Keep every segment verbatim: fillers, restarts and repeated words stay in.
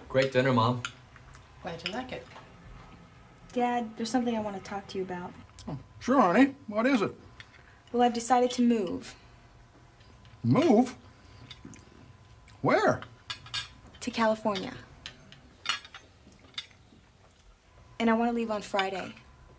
Great dinner, Mom. Glad you like it. Dad, there's something I want to talk to you about. Oh, sure, honey. What is it? Well, I've decided to move. Move? Where? To California. And I want to leave on Friday.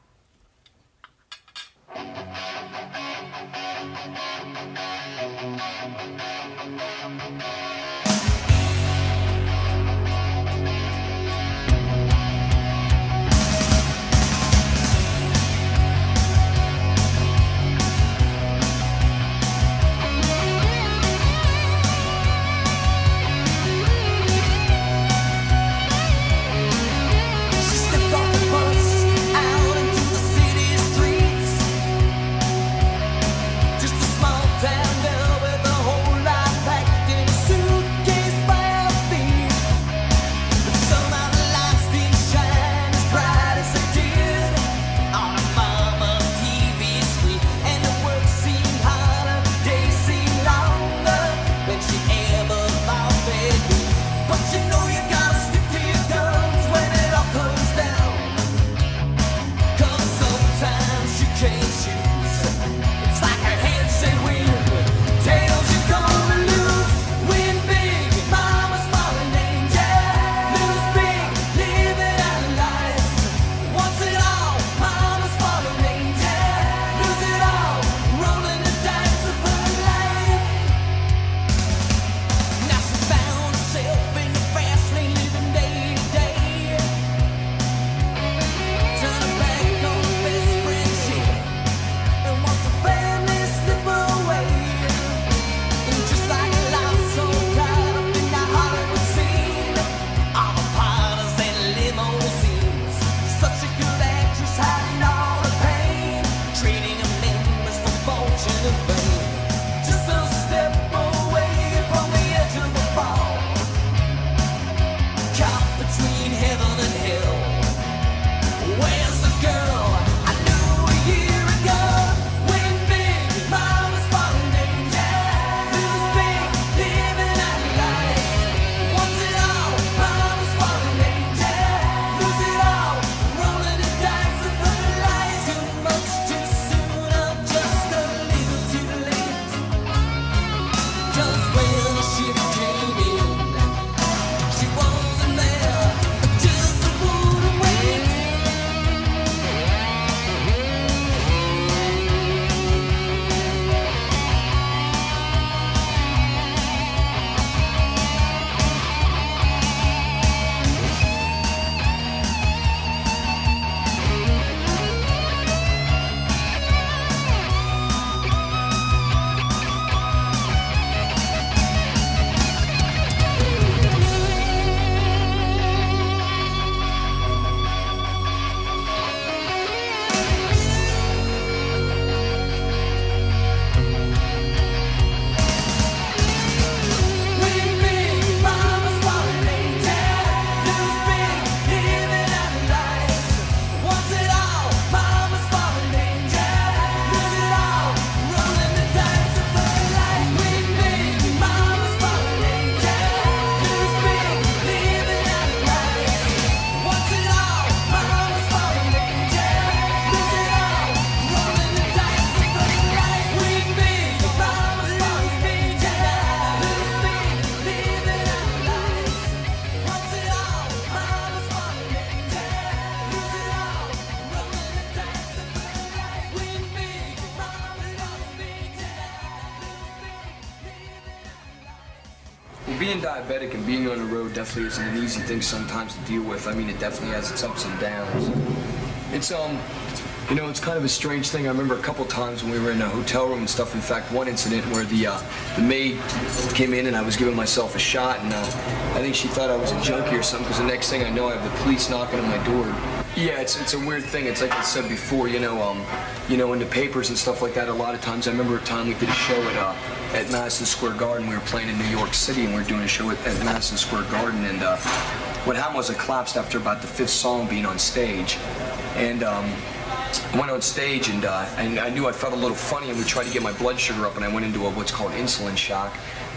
Being diabetic and being on the road definitely isn't an easy thing sometimes to deal with. I mean, it definitely has its ups and downs. It's, um, you know, it's kind of a strange thing. I remember a couple times when we were in a hotel room and stuff. In fact, one incident where the, uh, the maid came in and I was giving myself a shot, and uh, I think she thought I was a junkie or something, because the next thing I know, I have the police knocking on my door. Yeah, it's it's a weird thing. It's like I said before, you know, um, you know, in the papers and stuff like that. A lot of times, I remember a time we did a show at uh, at Madison Square Garden. We were playing in New York City, and we were doing a show at, at Madison Square Garden. And uh, what happened was I collapsed after about the fifth song being on stage, and um, went on stage, and uh, and I knew I felt a little funny, and we tried to get my blood sugar up, and I went into a, what's called insulin shock.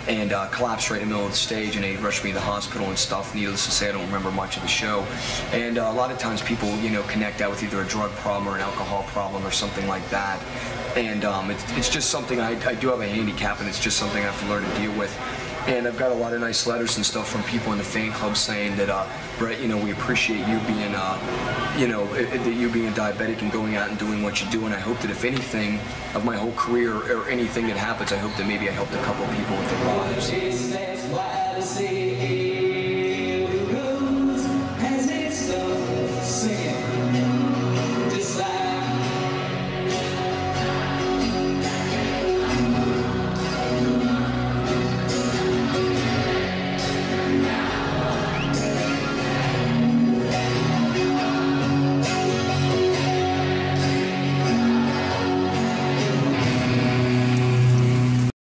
and uh, collapsed right in the middle of the stage, and they rushed me to the hospital and stuff. Needless to say, I don't remember much of the show. And uh, a lot of times people, you know, connect that with either a drug problem or an alcohol problem or something like that. And um, it's, it's just something, I, I do have a handicap, and it's just something I have to learn to deal with. And I've got a lot of nice letters and stuff from people in the fan club saying that, uh, Brett, you know, we appreciate you being, uh, you know, that you being a diabetic and going out and doing what you do. And I hope that if anything of my whole career or anything that happens, I hope that maybe I helped a couple of people with their lives.